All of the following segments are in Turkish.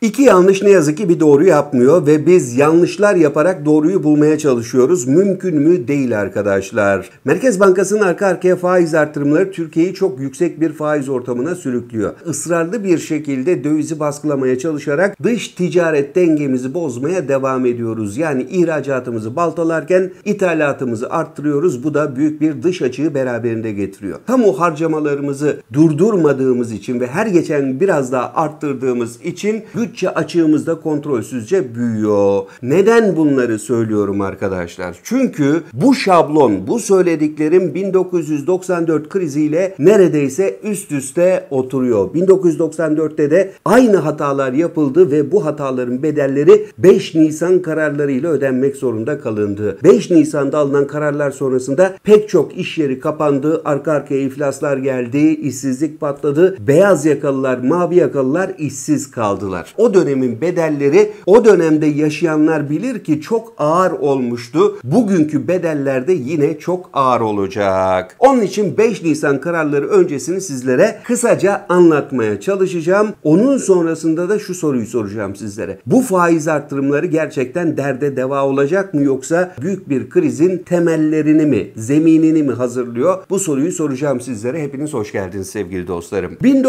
İki yanlış ne yazık ki bir doğru yapmıyor ve biz yanlışlar yaparak doğruyu bulmaya çalışıyoruz. Mümkün mü? Değil arkadaşlar. Merkez Bankası'nın arka arkaya faiz artırımları Türkiye'yi çok yüksek bir faiz ortamına sürüklüyor. Israrlı bir şekilde dövizi baskılamaya çalışarak dış ticaret dengemizi bozmaya devam ediyoruz. Yani ihracatımızı baltalarken ithalatımızı arttırıyoruz. Bu da büyük bir dış açığı beraberinde getiriyor. Kamu harcamalarımızı durdurmadığımız için ve her geçen biraz daha arttırdığımız için bütçe açığımız da kontrolsüzce büyüyor. Neden bunları söylüyorum arkadaşlar? Çünkü bu şablon, bu söylediklerim 1994 kriziyle neredeyse üst üste oturuyor. 1994'te de aynı hatalar yapıldı ve bu hataların bedelleri 5 Nisan kararlarıyla ödenmek zorunda kalındı. 5 Nisan'da alınan kararlar sonrasında pek çok iş yeri kapandı, arka arkaya iflaslar geldi, işsizlik patladı, beyaz yakalılar, mavi yakalılar işsiz kaldılar. O dönemin bedelleri o dönemde yaşayanlar bilir ki çok ağır olmuştu. Bugünkü bedeller de yine çok ağır olacak. Onun için 5 Nisan kararları öncesini sizlere kısaca anlatmaya çalışacağım. Onun sonrasında da şu soruyu soracağım sizlere. Bu faiz artırımları gerçekten derde deva olacak mı yoksa büyük bir krizin temellerini mi, zeminini mi hazırlıyor? Bu soruyu soracağım sizlere. Hepiniz hoş geldiniz sevgili dostlarım.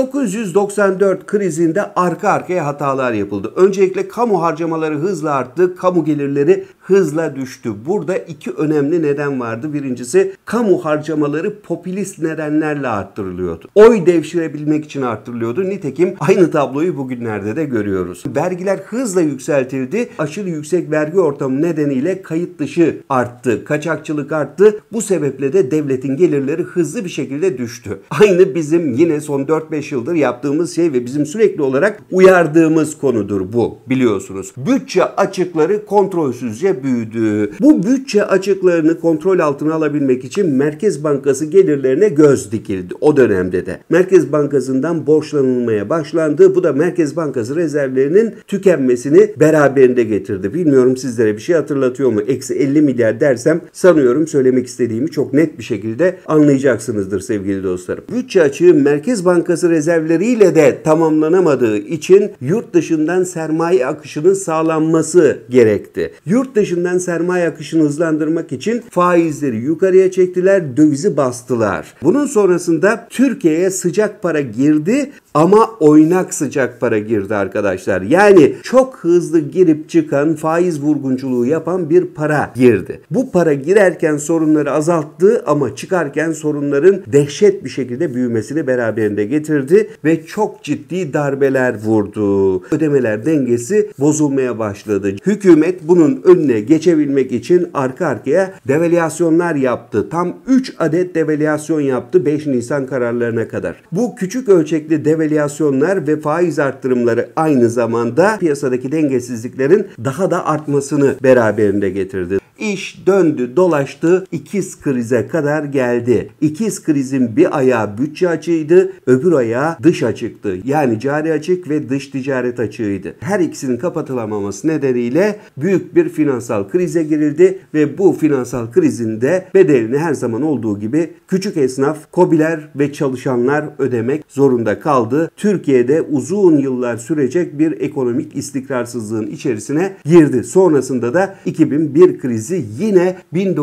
1994 krizinde arka arkaya hatalar yapıldı. Öncelikle kamu harcamaları hızla arttı, kamu gelirleri hızla düştü. Burada iki önemli neden vardı. Birincisi kamu harcamaları popülist nedenlerle arttırılıyordu. Oy devşirebilmek için arttırılıyordu. Nitekim aynı tabloyu bugünlerde de görüyoruz. Vergiler hızla yükseltildi. Aşırı yüksek vergi ortamı nedeniyle kayıt dışı arttı. Kaçakçılık arttı. Bu sebeple de devletin gelirleri hızlı bir şekilde düştü. Aynı bizim yine son 4-5 yıldır yaptığımız şey ve bizim sürekli olarak uyardığımız konudur bu, biliyorsunuz. Bütçe açıkları kontrolsüzce büyüdü. Bu bütçe açıklarını kontrol altına alabilmek için Merkez Bankası gelirlerine göz dikildi o dönemde de. Merkez Bankası'ndan borçlanılmaya başlandı. Bu da Merkez Bankası rezervlerinin tükenmesini beraberinde getirdi. Bilmiyorum sizlere bir şey hatırlatıyor mu? Eksi 50 milyar dersem sanıyorum söylemek istediğimi çok net bir şekilde anlayacaksınızdır sevgili dostlarım. Bütçe açığı Merkez Bankası rezervleriyle de tamamlanamadığı için yurt dışından sermaye akışının sağlanması gerekti. Yurt dışından sermaye akışını hızlandırmak için faizleri yukarıya çektiler, dövizi bastılar. Bunun sonrasında Türkiye'ye sıcak para girdi ama oynak sıcak para girdi arkadaşlar. Yani çok hızlı girip çıkan, faiz vurgunculuğu yapan bir para girdi. Bu para girerken sorunları azalttı ama çıkarken sorunların dehşet bir şekilde büyümesini beraberinde getirdi ve çok ciddi darbeler vurdu. Ödemeler dengesi bozulmaya başladı. Hükümet bunun önüne geçebilmek için arka arkaya devalüasyonlar yaptı. Tam 3 adet devalüasyon yaptı 5 Nisan kararlarına kadar. Bu küçük ölçekli devalüasyonlar ve faiz arttırımları aynı zamanda piyasadaki dengesizliklerin daha da artmasını beraberinde getirdi. İş döndü, dolaştı, ikiz krize kadar geldi. İkiz krizin bir ayağı bütçe açığıydı, öbür ayağı dış açıktı. Yani cari açık ve dış ticaret açığıydı. Her ikisinin kapatılamaması nedeniyle büyük bir finansal krize girildi ve bu finansal krizin de bedelini her zaman olduğu gibi küçük esnaf, KOBİ'ler ve çalışanlar ödemek zorunda kaldı. Türkiye'de uzun yıllar sürecek bir ekonomik istikrarsızlığın içerisine girdi. Sonrasında da 2001 krizi yine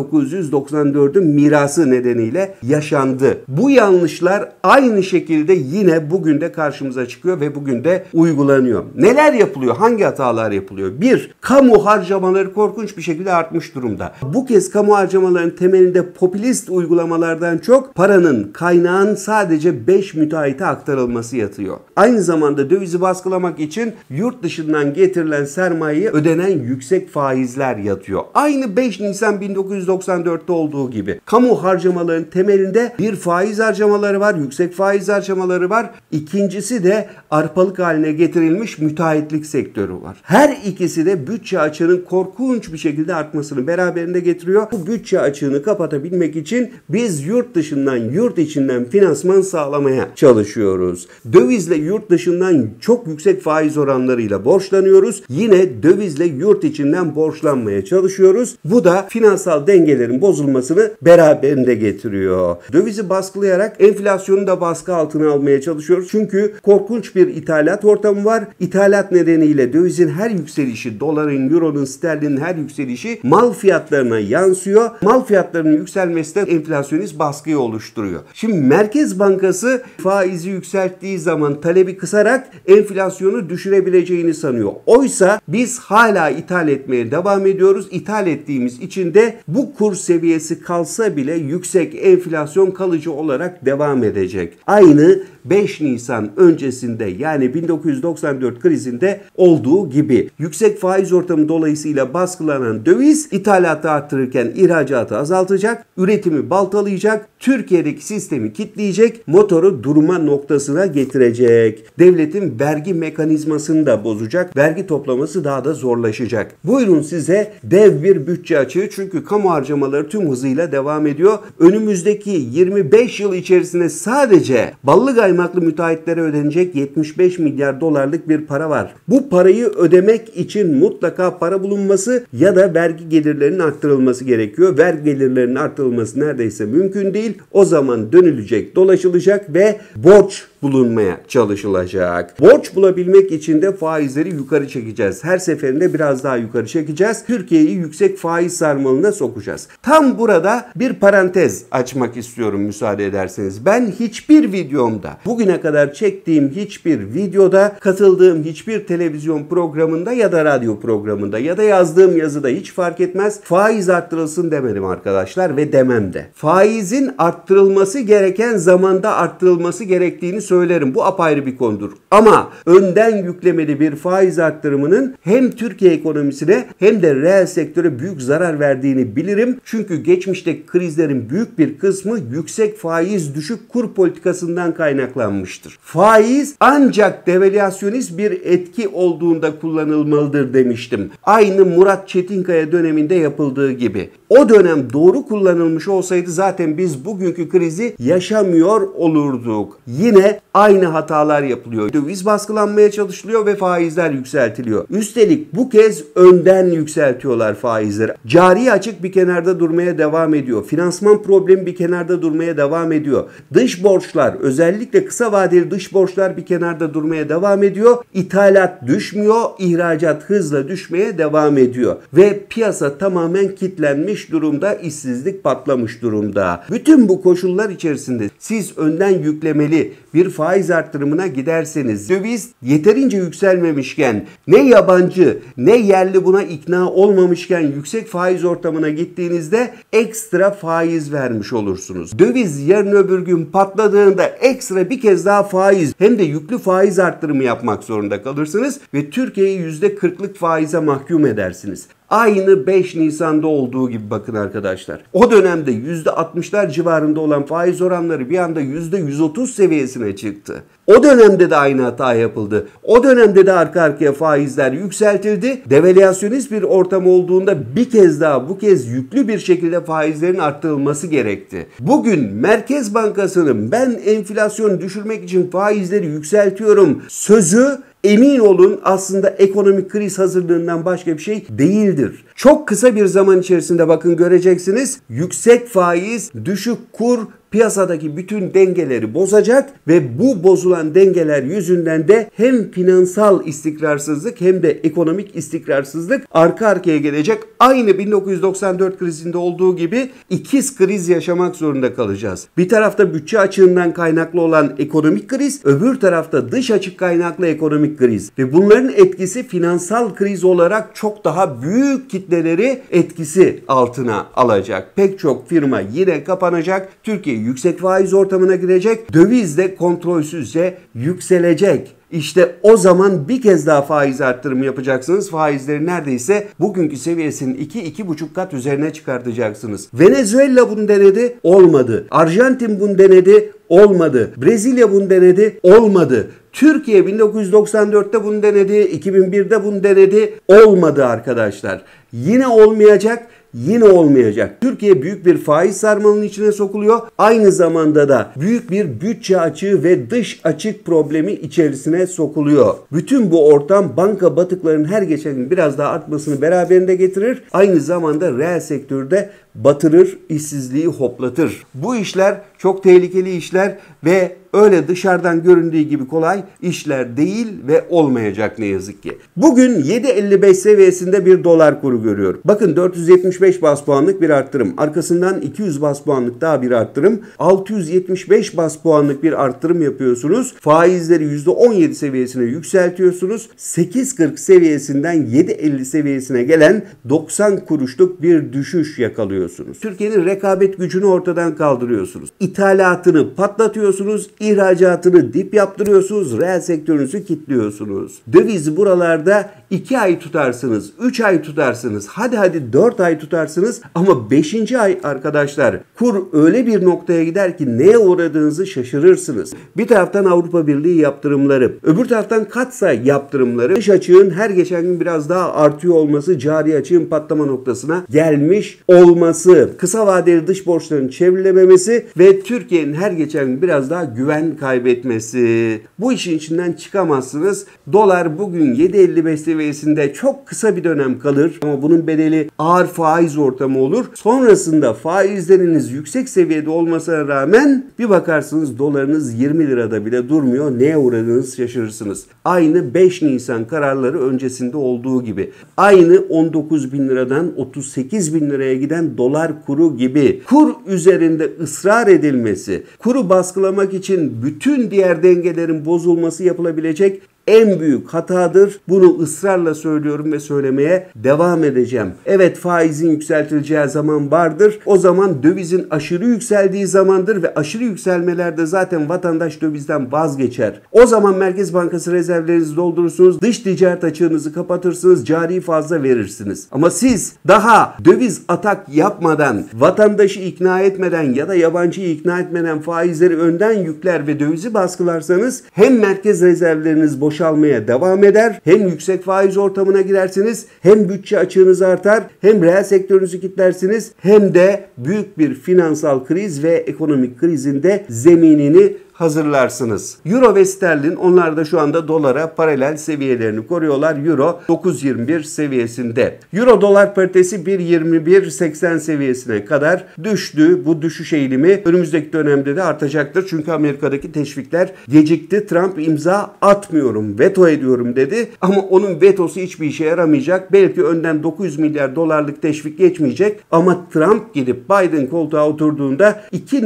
1994'ün mirası nedeniyle yaşandı. Bu yanlışlar aynı şekilde yine bugün de karşımıza çıkıyor ve bugün de uygulanıyor. Neler yapılıyor? Hangi hatalar yapılıyor? 1. Kamu harcamaları korkunç bir şekilde artmış durumda. Bu kez kamu harcamalarının temelinde popülist uygulamalardan çok paranın, kaynağın sadece 5 müteahhite aktarılması yatıyor. Aynı zamanda dövizi baskılamak için yurt dışından getirilen sermayeye ödenen yüksek faizler yatıyor. Aynı 5 Nisan 1994'te olduğu gibi. Kamu harcamalarının temelinde bir faiz harcamaları var, yüksek faiz harcamaları var. İkincisi de arpalık haline getirilmiş müteahhitlik sektörü var. Her ikisi de bütçe açığının korkunç bir şekilde artmasını beraberinde getiriyor. Bu bütçe açığını kapatabilmek için biz yurt dışından, yurt içinden finansman sağlamaya çalışıyoruz. Dövizle yurt dışından çok yüksek faiz oranlarıyla borçlanıyoruz. Yine dövizle yurt içinden borçlanmaya çalışıyoruz. Bu da finansal dengelerin bozulmasını beraberinde getiriyor. Dövizi baskılayarak enflasyonu da baskı altına almaya çalışıyoruz. Çünkü korkunç bir ithalat ortamı var. İthalat nedeniyle dövizin her yükselişi, doların, euronun, sterlinin her yükselişi mal fiyatlarına yansıyor. Mal fiyatlarının yükselmesi de enflasyonist baskıyı oluşturuyor. Şimdi Merkez Bankası faizi yükselttiği zaman talebi kısarak enflasyonu düşürebileceğini sanıyor. Oysa biz hala ithal etmeye devam ediyoruz. İthal ettiğimiz için de bu kur seviyesi kalsa bile yüksek enflasyon kalıcı olarak devam edecek. Aynı 5 Nisan öncesinde yani 1994 krizinde olduğu gibi yüksek faiz ortamı dolayısıyla baskılanan döviz ithalatı arttırırken ihracatı azaltacak, üretimi baltalayacak, Türkiye'deki sistemi kilitleyecek, motoru durma noktasına getirecek. Devletin vergi mekanizmasını da bozacak, vergi toplaması daha da zorlaşacak. Buyurun size dev bir bütçe açığı çünkü kamu harcamaları tüm hızıyla devam ediyor. Önümüzdeki 25 yıl içerisinde sadece ballı kaymaklı müteahhitlere ödenecek 75 milyar dolarlık bir para var. Bu parayı ödemek için mutlaka para bulunması ya da vergi gelirlerinin arttırılması gerekiyor. Vergi gelirlerinin arttırılması neredeyse mümkün değil. O zaman dönülecek, dolaşılacak ve borç bulunmaya çalışılacak. Borç bulabilmek için de faizleri yukarı çekeceğiz. Her seferinde biraz daha yukarı çekeceğiz. Türkiye'yi yüksek faiz sarmalına sokacağız. Tam burada bir parantez açmak istiyorum müsaade ederseniz. Ben hiçbir videomda, bugüne kadar çektiğim hiçbir videoda, katıldığım hiçbir televizyon programında ya da radyo programında ya da yazdığım yazıda hiç fark etmez faiz arttırılsın demedim arkadaşlar ve demem de. Faizin arttırılması gereken zamanda arttırılması gerektiğini söylerim. Bu apayrı bir konudur. Ama önden yüklemeli bir faiz arttırımının hem Türkiye ekonomisine hem de reel sektöre büyük zarar verdiğini bilirim. Çünkü geçmişteki krizlerin büyük bir kısmı yüksek faiz düşük kur politikasından kaynaklanmıştır. Faiz ancak devalüasyonist bir etki olduğunda kullanılmalıdır demiştim. Aynı Murat Çetinkaya döneminde yapıldığı gibi. O dönem doğru kullanılmış olsaydı zaten biz bugünkü krizi yaşamıyor olurduk. Yine aynı hatalar yapılıyor. Döviz baskılanmaya çalışılıyor ve faizler yükseltiliyor. Üstelik bu kez önden yükseltiyorlar faizleri. Cari açık bir kenarda durmaya devam ediyor. Finansman problemi bir kenarda durmaya devam ediyor. Dış borçlar, özellikle kısa vadeli dış borçlar bir kenarda durmaya devam ediyor. İthalat düşmüyor, ihracat hızla düşmeye devam ediyor. Ve piyasa tamamen kilitlenmiş durumda, işsizlik patlamış durumda. Bütün bu koşullar içerisinde siz önden yüklemeli bir faiz arttırımına giderseniz, döviz yeterince yükselmemişken, ne yabancı ne yerli buna ikna olmamışken yüksek faiz ortamına gittiğinizde ekstra faiz vermiş olursunuz. Döviz yarın öbür gün patladığında ekstra bir kez daha faiz hem de yüklü faiz arttırımı yapmak zorunda kalırsınız ve Türkiye'yi %40'lık faize mahkum edersiniz. Aynı 5 Nisan'da olduğu gibi bakın arkadaşlar. O dönemde %60'lar civarında olan faiz oranları bir anda %130 seviyesine çıktı. O dönemde de aynı hata yapıldı. O dönemde de arka arkaya faizler yükseltildi. Devalüasyonist bir ortam olduğunda bir kez daha bu kez yüklü bir şekilde faizlerin arttırılması gerekti. Bugün Merkez Bankası'nın ben enflasyonu düşürmek için faizleri yükseltiyorum sözü emin olun aslında ekonomik kriz hazırlığından başka bir şey değildir. Çok kısa bir zaman içerisinde bakın göreceksiniz yüksek faiz, düşük kur piyasadaki bütün dengeleri bozacak ve bu bozulan dengeler yüzünden de hem finansal istikrarsızlık hem de ekonomik istikrarsızlık arka arkaya gelecek. Aynı 1994 krizinde olduğu gibi ikiz kriz yaşamak zorunda kalacağız. Bir tarafta bütçe açığından kaynaklı olan ekonomik kriz, öbür tarafta dış açık kaynaklı ekonomik kriz ve bunların etkisi finansal kriz olarak çok daha büyük kitleleri etkisi altına alacak. Pek çok firma yine kapanacak. Türkiye yüksek faiz ortamına girecek. Döviz de kontrolsüzce yükselecek. İşte o zaman bir kez daha faiz arttırımı yapacaksınız. Faizleri neredeyse bugünkü seviyesinin 2-2,5 kat üzerine çıkartacaksınız. Venezuela bunu denedi, olmadı. Arjantin bunu denedi, olmadı. Brezilya bunu denedi, olmadı. Türkiye 1994'te bunu denedi, 2001'de bunu denedi, olmadı arkadaşlar. Yine olmayacak. yine olmayacak. Türkiye büyük bir faiz sarmalının içine sokuluyor. Aynı zamanda da büyük bir bütçe açığı ve dış açık problemi içerisine sokuluyor. Bütün bu ortam banka batıklarının her geçen gün biraz daha artmasını beraberinde getirir. Aynı zamanda reel sektörde batırır, işsizliği hoplatır. Bu işler çok tehlikeli işler ve öyle dışarıdan göründüğü gibi kolay işler değil ve olmayacak ne yazık ki. Bugün 7.55 seviyesinde bir dolar kuru görüyorum. Bakın 475 bas puanlık bir arttırım. Arkasından 200 bas puanlık daha bir arttırım. 675 bas puanlık bir arttırım yapıyorsunuz. Faizleri %17 seviyesine yükseltiyorsunuz. 8.40 seviyesinden 7.50 seviyesine gelen 90 kuruşluk bir düşüş yakalıyorsunuz. Türkiye'nin rekabet gücünü ortadan kaldırıyorsunuz. İthalatını patlatıyorsunuz. İhracatını dip yaptırıyorsunuz, reel sektörünüzü kilitliyorsunuz. Dövizi buralarda 2 ay tutarsınız, 3 ay tutarsınız, hadi 4 ay tutarsınız ama 5. ay arkadaşlar kur öyle bir noktaya gider ki neye uğradığınızı şaşırırsınız. Bir taraftan Avrupa Birliği yaptırımları, öbür taraftan katsayı yaptırımları, dış açığın her geçen gün biraz daha artıyor olması, cari açığın patlama noktasına gelmiş olması, kısa vadeli dış borçların çevrilememesi ve Türkiye'nin her geçen gün biraz daha güven kaybetmesi. Bu işin içinden çıkamazsınız. Dolar bugün 7.55 seviyesinde çok kısa bir dönem kalır ama bunun bedeli ağır faiz ortamı olur. Sonrasında faizleriniz yüksek seviyede olmasına rağmen bir bakarsınız dolarınız 20 lirada bile durmuyor. Neye uğradığınızı şaşırırsınız. Aynı 5 Nisan kararları öncesinde olduğu gibi. Aynı 19 bin liradan 38 bin liraya giden dolar kuru gibi. Kur üzerinde ısrar edilmesi, kuru baskılamak için bütün diğer dengelerin bozulması yapılabilecek en büyük hatadır. Bunu ısrarla söylüyorum ve söylemeye devam edeceğim. Evet, faizin yükseltileceği zaman vardır. O zaman dövizin aşırı yükseldiği zamandır ve aşırı yükselmelerde zaten vatandaş dövizden vazgeçer. O zaman Merkez Bankası rezervlerinizi doldurursunuz, dış ticaret açığınızı kapatırsınız, cari fazla verirsiniz. Ama siz daha döviz atak yapmadan, vatandaşı ikna etmeden ya da yabancıyı ikna etmeden faizleri önden yükler ve dövizi baskılarsanız hem merkez rezervleriniz boşalmaya devam eder, hem yüksek faiz ortamına girersiniz, hem bütçe açığınız artar, hem reel sektörünüzü kilitlersiniz, hem de büyük bir finansal kriz ve ekonomik krizin de zeminini hazırlarsınız. Euro ve sterlin, onlar da şu anda dolara paralel seviyelerini koruyorlar. Euro 9.21 seviyesinde. Euro dolar paritesi 1.21.80 seviyesine kadar düştü. Bu düşüş eğilimi önümüzdeki dönemde de artacaktır. Çünkü Amerika'daki teşvikler gecikti. Trump imza atmıyorum, veto ediyorum dedi. Ama onun vetosu hiçbir işe yaramayacak. Belki önden 900 milyar dolarlık teşvik geçmeyecek. Ama Trump gidip Biden koltuğa oturduğunda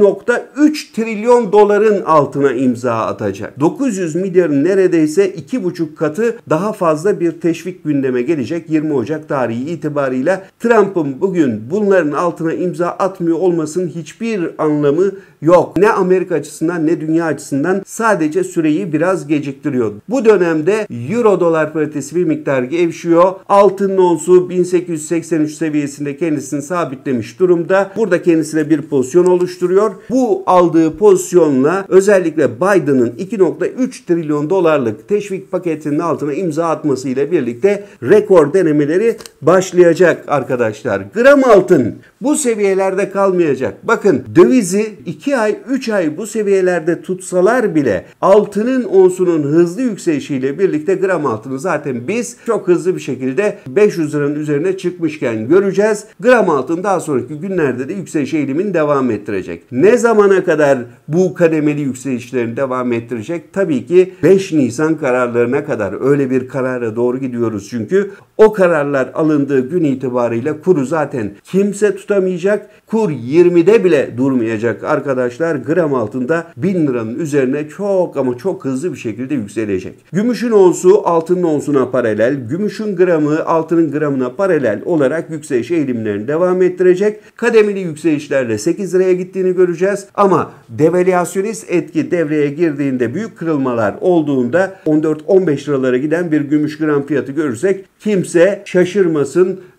2.3 trilyon doların altına imza atacak. 900 milyarın neredeyse 2,5 katı daha fazla bir teşvik gündeme gelecek 20 Ocak tarihi itibarıyla. Trump'ın bugün bunların altına imza atmıyor olmasının hiçbir anlamı yok. Ne Amerika açısından ne dünya açısından, sadece süreyi biraz geciktiriyor. Bu dönemde Euro dolar paritesi bir miktar gevşiyor. Altının onsu 1883 seviyesinde kendisini sabitlemiş durumda. Burada kendisine bir pozisyon oluşturuyor. Bu aldığı pozisyonla özellikle Biden'ın 2.3 trilyon dolarlık teşvik paketinin altına imza atmasıyla birlikte rekor denemeleri başlayacak arkadaşlar. Gram altın bu seviyelerde kalmayacak. Bakın, dövizi 2 ay 3 ay bu seviyelerde tutsalar bile altının onsunun hızlı yükselişiyle birlikte gram altını zaten biz çok hızlı bir şekilde 500 liranın üzerine çıkmışken göreceğiz. Gram altın daha sonraki günlerde de yükseliş eğilimini devam ettirecek. Ne zamana kadar bu kademeli yükselişlerini devam ettirecek? Tabii ki 5 Nisan kararlarına kadar. Öyle bir karara doğru gidiyoruz çünkü. O kararlar alındığı gün itibariyle kuru zaten kimse tutamayacak. Kur 20'de bile durmayacak arkadaşlar. Gram altında 1000 liranın üzerine çok ama çok hızlı bir şekilde yükselecek. Gümüşün onsu altının onsuna paralel, gümüşün gramı altının gramına paralel olarak yükseliş eğilimlerini devam ettirecek. Kademeli yükselişlerle 8 liraya gittiğini göreceğiz ama devalüasyonist etki devreye girdiğinde, büyük kırılmalar olduğunda 14-15 liralara giden bir gümüş gram fiyatı görürsek kimse şaşırmasın.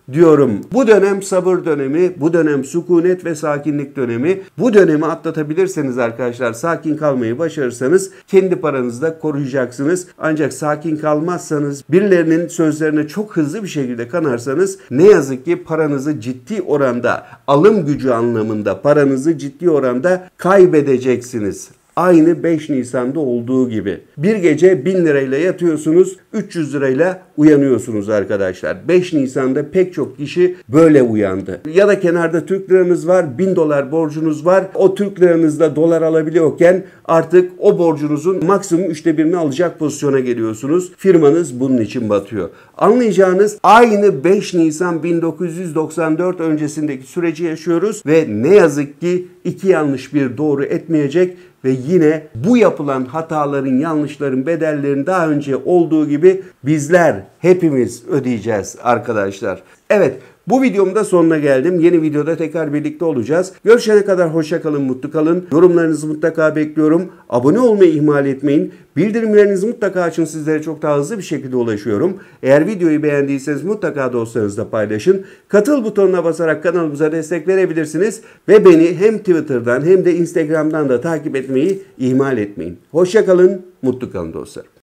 diyorum. Bu dönem sabır dönemi, bu dönem sükunet ve sakinlik dönemi. Bu dönemi atlatabilirseniz arkadaşlar, sakin kalmayı başarırsanız kendi paranızı da koruyacaksınız. Ancak sakin kalmazsanız, birilerinin sözlerine çok hızlı bir şekilde kanarsanız ne yazık ki paranızı ciddi oranda, alım gücü anlamında paranızı ciddi oranda kaybedeceksiniz. Aynı 5 Nisan'da olduğu gibi. Bir gece 1000 lirayla yatıyorsunuz, 300 lirayla uyanıyorsunuz arkadaşlar. 5 Nisan'da pek çok kişi böyle uyandı. Ya da kenarda Türk liranız var, 1000 dolar borcunuz var. O Türk liranızla dolar alabiliyorken artık o borcunuzun maksimum 1/3'ünü alacak pozisyona geliyorsunuz. Firmanız bunun için batıyor. Anlayacağınız aynı 5 Nisan 1994 öncesindeki süreci yaşıyoruz ve ne yazık ki iki yanlış bir doğru etmeyecek. Ve yine bu yapılan hataların, yanlışların bedellerini daha önce olduğu gibi bizler hepimiz ödeyeceğiz arkadaşlar. Evet, bu videomun da sonuna geldim. Yeni videoda tekrar birlikte olacağız. Görüşene kadar hoşça kalın, mutlu kalın. Yorumlarınızı mutlaka bekliyorum. Abone olmayı ihmal etmeyin. Bildirimlerinizi mutlaka açın. Sizlere çok daha hızlı bir şekilde ulaşıyorum. Eğer videoyu beğendiyseniz mutlaka dostlarınızla paylaşın. Katıl butonuna basarak kanalımıza destek verebilirsiniz. Ve beni hem Twitter'dan hem de Instagram'dan da takip etmeyi ihmal etmeyin. Hoşça kalın, mutlu kalın dostlarım.